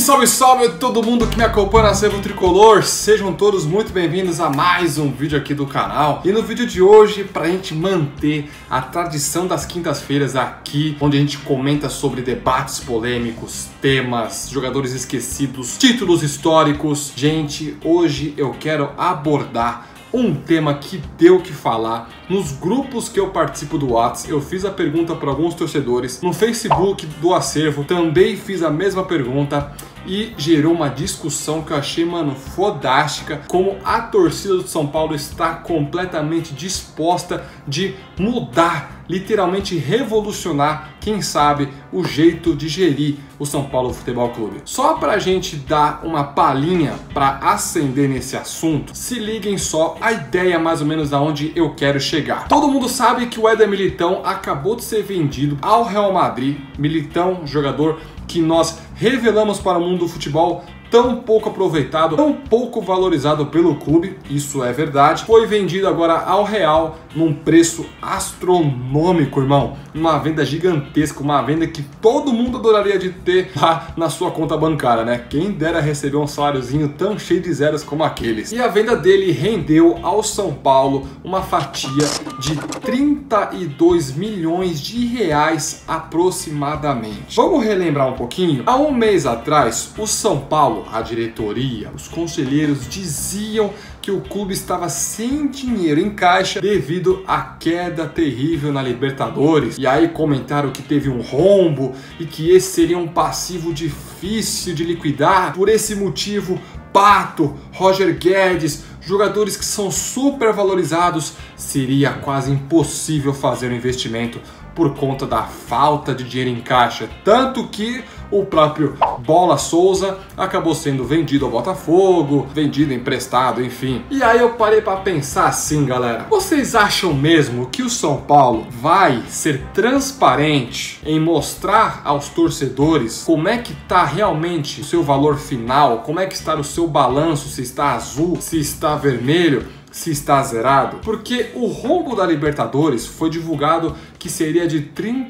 Salve, salve todo mundo que me acompanha na Acervo Tricolor. Sejam todos muito bem-vindos a mais um vídeo aqui do canal. E no vídeo de hoje, pra gente manter a tradição das quintas-feiras aqui, onde a gente comenta sobre debates polêmicos, temas, jogadores esquecidos, títulos históricos. Gente, hoje eu quero abordar um tema que deu o que falar. Nos grupos que eu participo do WhatsApp, eu fiz a pergunta para alguns torcedores. No Facebook do Acervo, também fiz a mesma pergunta e gerou uma discussão que eu achei, mano, fodástica. Como a torcida do São Paulo está completamente disposta de mudar, literalmente revolucionar, quem sabe, o jeito de gerir o São Paulo Futebol Clube. Só pra gente dar uma palhinha para acender nesse assunto, se liguem só a ideia mais ou menos aonde eu quero chegar. Todo mundo sabe que o Éder Militão acabou de ser vendido ao Real Madrid. Militão, jogador que nós revelamos para o mundo do futebol, tão pouco aproveitado, tão pouco valorizado pelo clube, isso é verdade. Foi vendido agora ao Real num preço astronômico, irmão. Uma venda gigantesca, uma venda que todo mundo adoraria de ter lá na sua conta bancária, né? Quem dera receber um saláriozinho tão cheio de zeros como aqueles. E a venda dele rendeu ao São Paulo uma fatia de 32 milhões de reais aproximadamente. Vamos relembrar um pouquinho? Há um mês atrás, o São Paulo, a diretoria, os conselheiros diziam que o clube estava sem dinheiro em caixa devido à queda terrível na Libertadores. E aí comentaram que teve um rombo e que esse seria um passivo difícil de liquidar. Por esse motivo, Pato, Roger Guedes, jogadores que são super valorizados, seria quase impossível fazer um investimento por conta da falta de dinheiro em caixa. Tanto que o próprio Bola Souza acabou sendo vendido ao Botafogo, vendido emprestado, enfim. E aí eu parei para pensar assim, galera. Vocês acham mesmo que o São Paulo vai ser transparente em mostrar aos torcedores como é que tá realmente o seu valor final? Como é que está o seu balanço? Se está azul, se está vermelho, se está zerado? Porque o rombo da Libertadores foi divulgado que seria de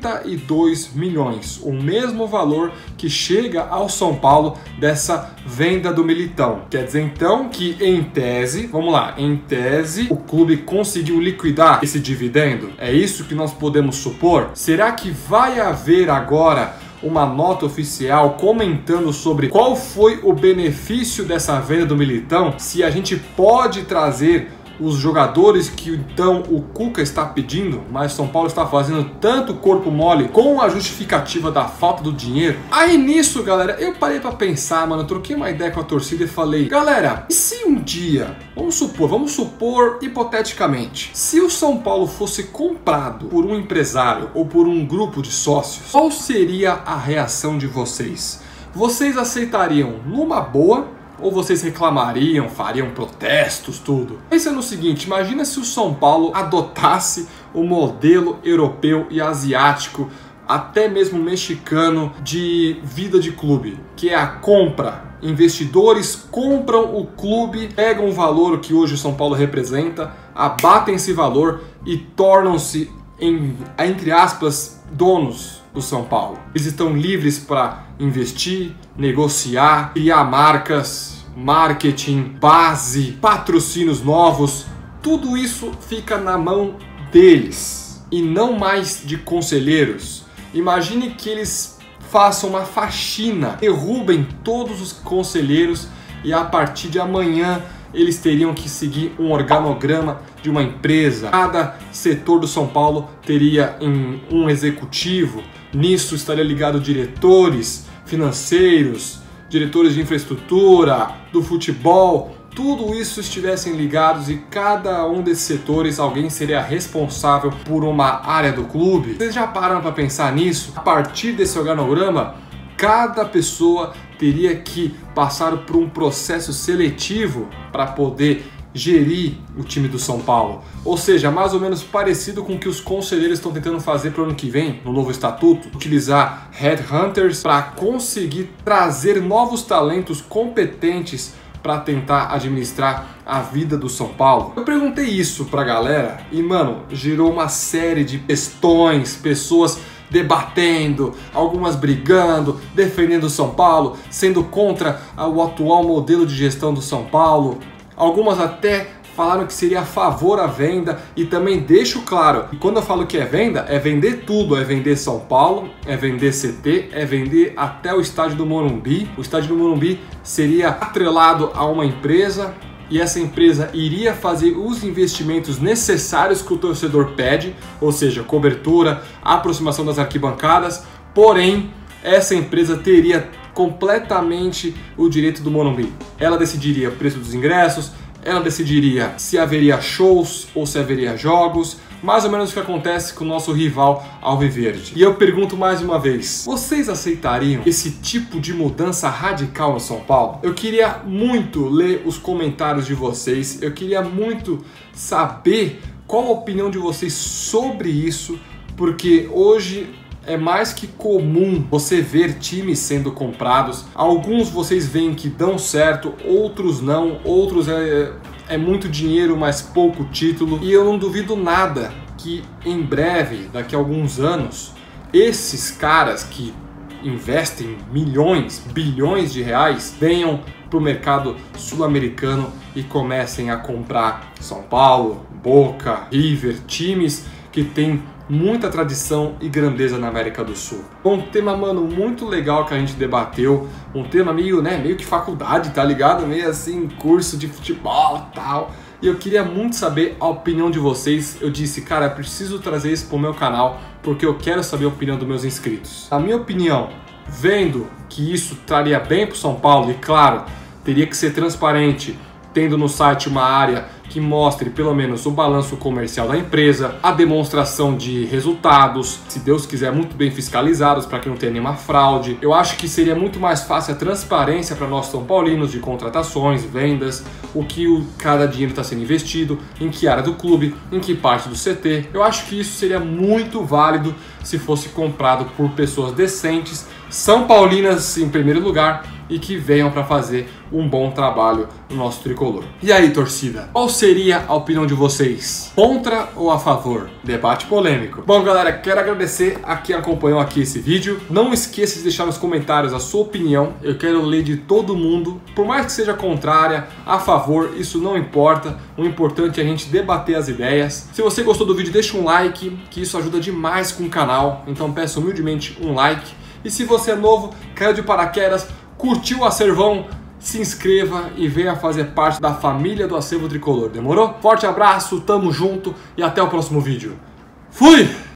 32 milhões, o mesmo valor que chega ao São Paulo dessa venda do Militão. Quer dizer então que em tese, vamos lá, em tese o clube conseguiu liquidar esse dividendo? É isso que nós podemos supor? Será que vai haver agora uma nota oficial comentando sobre qual foi o benefício dessa venda do Militão? Se a gente pode trazer os jogadores que então o Cuca está pedindo, mas São Paulo está fazendo tanto corpo mole com a justificativa da falta do dinheiro. Aí nisso, galera, eu parei para pensar, mano, eu troquei uma ideia com a torcida e falei, galera, e se um dia, vamos supor hipoteticamente, se o São Paulo fosse comprado por um empresário ou por um grupo de sócios, qual seria a reação de vocês? Vocês aceitariam numa boa? Ou vocês reclamariam, fariam protestos, tudo? Pensa no seguinte, imagina se o São Paulo adotasse o modelo europeu e asiático, até mesmo mexicano, de vida de clube, que é a compra. Investidores compram o clube, pegam o valor que hoje o São Paulo representa, abatem esse valor e tornam-se, entre aspas, donos do São Paulo. Eles estão livres para investir, negociar, criar marcas, marketing, base, patrocínios novos. Tudo isso fica na mão deles e não mais de conselheiros. Imagine que eles façam uma faxina, derrubem todos os conselheiros e a partir de amanhã eles teriam que seguir um organograma de uma empresa. Cada setor do São Paulo teria um executivo. Nisso estaria ligado diretores financeiros, diretores de infraestrutura, do futebol. Tudo isso estivessem ligados e cada um desses setores alguém seria responsável por uma área do clube. Vocês já pararam para pensar nisso? A partir desse organograma, cada pessoa teria que passar por um processo seletivo para poder gerir o time do São Paulo. Ou seja, mais ou menos parecido com o que os conselheiros estão tentando fazer para o ano que vem, no novo estatuto, utilizar headhunters para conseguir trazer novos talentos competentes para tentar administrar a vida do São Paulo. Eu perguntei isso pra galera e, mano, gerou uma série de questões, pessoas debatendo, algumas brigando, defendendo o São Paulo, sendo contra o atual modelo de gestão do São Paulo. Algumas até falaram que seria a favor a venda, e também deixo claro, e quando eu falo que é venda, é vender tudo, é vender São Paulo, é vender CT, é vender até o estádio do Morumbi. O estádio do Morumbi seria atrelado a uma empresa, e essa empresa iria fazer os investimentos necessários que o torcedor pede, ou seja, cobertura, aproximação das arquibancadas, porém, essa empresa teria completamente o direito do Morumbi. Ela decidiria o preço dos ingressos, ela decidiria se haveria shows ou se haveria jogos, mais ou menos o que acontece com o nosso rival Alviverde. E eu pergunto mais uma vez, vocês aceitariam esse tipo de mudança radical no São Paulo? Eu queria muito ler os comentários de vocês, eu queria muito saber qual a opinião de vocês sobre isso, porque hoje é mais que comum você ver times sendo comprados. Alguns vocês veem que dão certo, outros não, outros é muito dinheiro, mas pouco título. E eu não duvido nada que em breve, daqui a alguns anos, esses caras que investem milhões, bilhões de reais, venham para o mercado sul-americano e comecem a comprar São Paulo, Boca, River, times que têm muita tradição e grandeza na América do Sul. Um tema, mano, muito legal que a gente debateu, um tema meio que faculdade, tá ligado? Meio assim, curso de futebol e tal. E eu queria muito saber a opinião de vocês. Eu disse, cara, eu preciso trazer isso pro meu canal, porque eu quero saber a opinião dos meus inscritos. A minha opinião, vendo que isso traria bem pro São Paulo, e claro, teria que ser transparente, tendo no site uma área que mostre pelo menos o balanço comercial da empresa, a demonstração de resultados, se Deus quiser, muito bem fiscalizados para que não tenha nenhuma fraude. Eu acho que seria muito mais fácil a transparência para nós São Paulinos de contratações, vendas, o que cada dinheiro está sendo investido, em que área do clube, em que parte do CT. Eu acho que isso seria muito válido se fosse comprado por pessoas decentes, são paulinas em primeiro lugar, e que venham para fazer um bom trabalho no nosso tricolor. E aí, torcida? Qual seria a opinião de vocês? Contra ou a favor? Debate polêmico. Bom, galera, quero agradecer a quem acompanhou aqui esse vídeo. Não esqueça de deixar nos comentários a sua opinião. Eu quero ler de todo mundo. Por mais que seja contrária, a favor, isso não importa. O importante é a gente debater as ideias. Se você gostou do vídeo, deixa um like, que isso ajuda demais com o canal. Então peço humildemente um like. E se você é novo, caiu de paraquedas, curtiu o acervão, se inscreva e venha fazer parte da família do Acervo Tricolor. Demorou? Forte abraço, tamo junto e até o próximo vídeo. Fui!